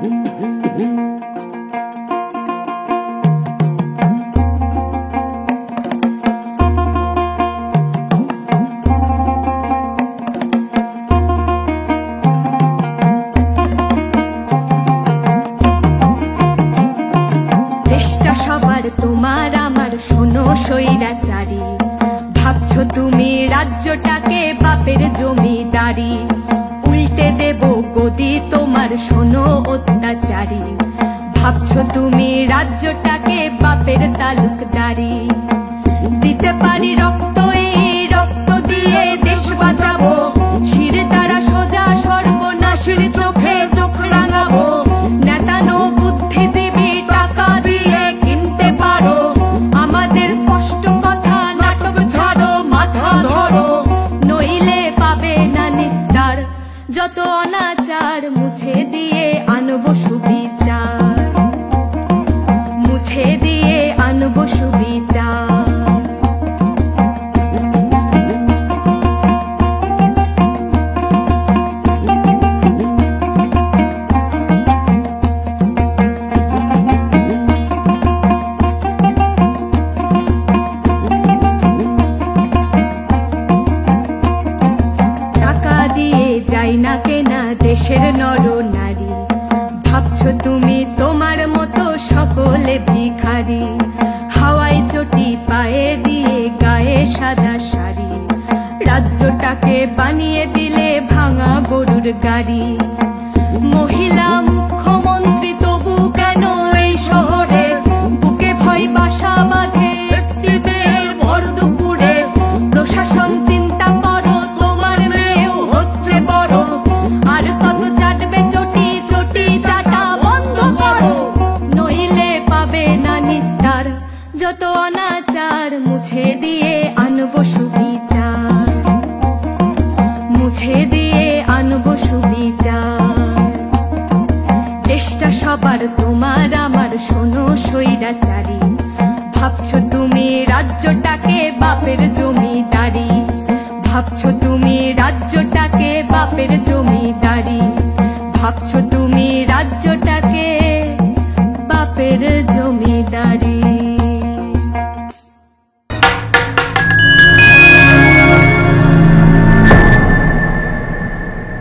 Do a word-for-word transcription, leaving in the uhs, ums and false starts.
তোমার আমার শোনো স্বৈরাচারী, ভাবছো তুমি রাজ্যটাকে বাপের জমিদারি, উল্টে দেব গদি তোমার শোনো অত্যাচারী, ভাবছো তুমি রাজ্যটাকে বাপের তালুকদারি। দিতে পারি রক্ত, এই রক্ত দিয়ে দেশ বাঁচাবো, শির দ্বারা সোজা সর্বনাশের চোখে চোখ রাঙাবো। নেতানো বুদ্ধিজীবী টাকা দিয়ে কিনতে পারো আমাদের স্পষ্ট কথা, নাটক ছাড়ো মাথা ধরো, নইলে পাবে না নিস্তার। যত অনাচার মুছে দিয়ে আনবো সুবিচার, মুছে দিয়ে আনবো সুবিচার। না কেনা দেশের নর নারী, ভাবছো তুমি তোমার মতো সকলে ভিখারি, হাওয়াই চটি পায়ে দিয়ে গায়ে সাদা শাড়ি, রাজ্যটাকে বানিয়ে দিলে ভাঙা গরুর গাড়ি। মহিলা মুখ্যমন্ত্রী তবু কেন এই শহরে বুকে ভয় বাসা বাঁধে একটি মেয়ের ভর দুপুরে। প্রশাসন চিন্তা করো তোমার মেয়েও হচ্ছে বড়, আর কত চাটবে চটি, চটি চাটা বন্ধ করো, নইলে পাবে না নিস্তার। যত অনাচার মুছে দিয়ে আনবো সুবিচার, মুছে দিয়ে আনবো সুবিচার। দেশটা সবার তোমার আমার শোনো স্বৈরাচারী, ভাবছো তুমি রাজ্যটাকে বাপের জমিদারি, ভাবছো তুমি রাজ্যটাকে বাপের জমিদারি, ভাবছো তুমি রাজ্যটাকে বাপের জমিদারি।